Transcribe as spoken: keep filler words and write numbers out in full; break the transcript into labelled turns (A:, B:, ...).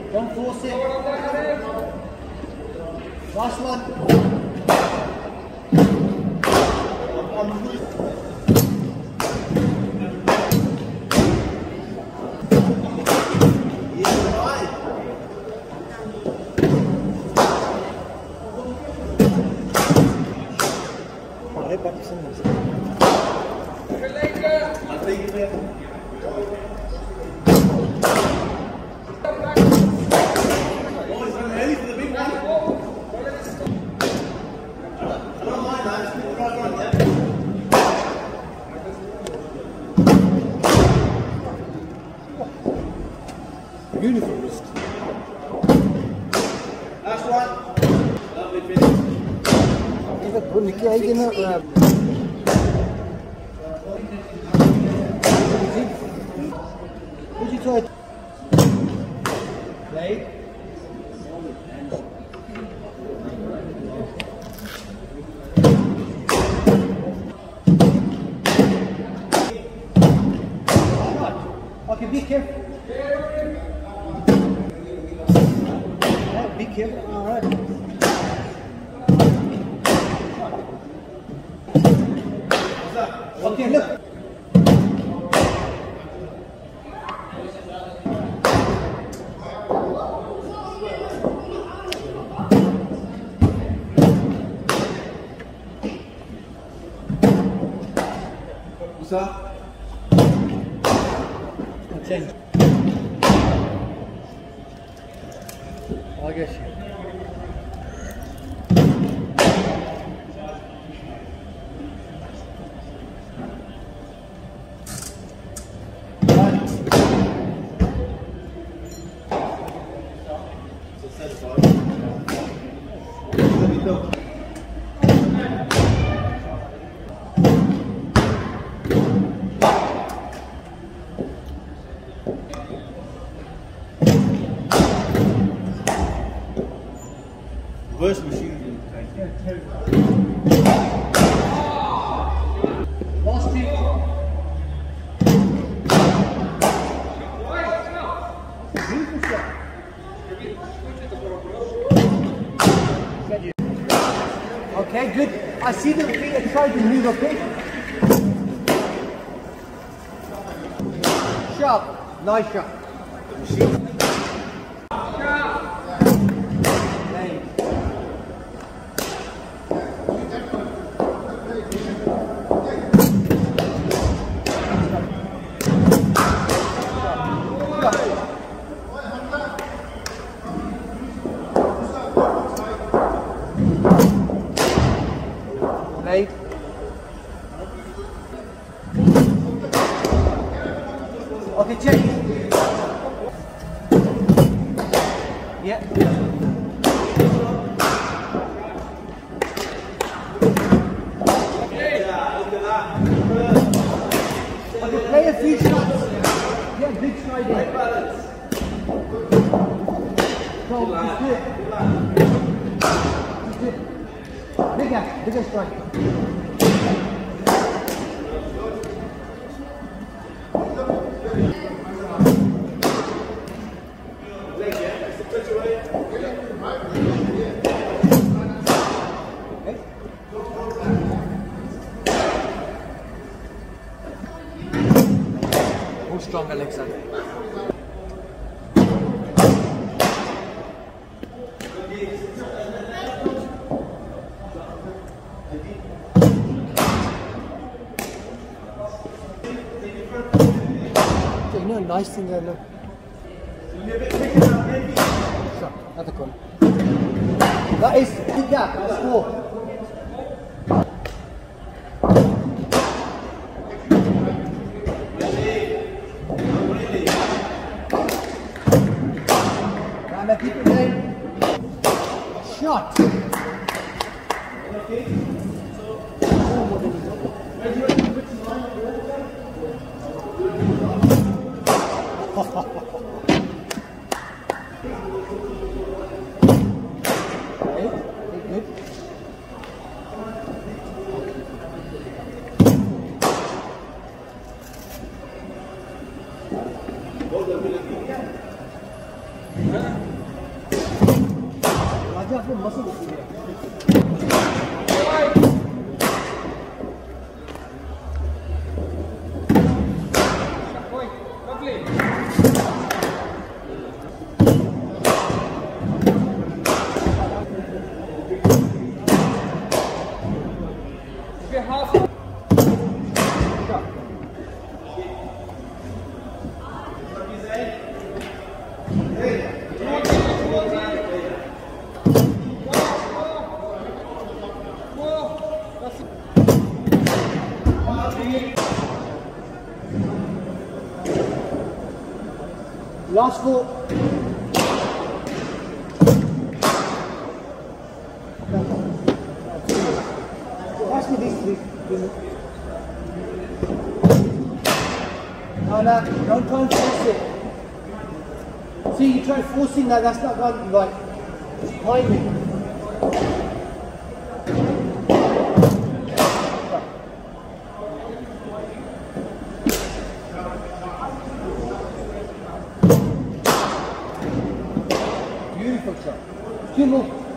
A: Don't force it. Last one.
B: Beautiful wrist.
A: Last one. Lovely finish.
B: Even good Nicky आएगी ना. Would you try?
A: Right. Okay, be careful. Be careful. All right. Okay, look. What's up? Change. I guess you. Worst machine. Last two. Beautiful shot. Okay, good. I see the feet trying to move, okay? Sharp. Nice shot. Right. Okay, check. Yeah. Okay, play a few shots. Yeah, big stride in. Go, just do it. Just do it. Bigger, bigger strike. More strong, Alexa. You know, a nice thing there, look. Sure, another corner. That is big gap, that's four. Now, keep it there. Shot. Raja अपने muscle उठा लिया. Last four. Pass me these three. No, no, don't try and force it. See, you try forcing that, that's not going right. Timing. Beautiful shot. Two more.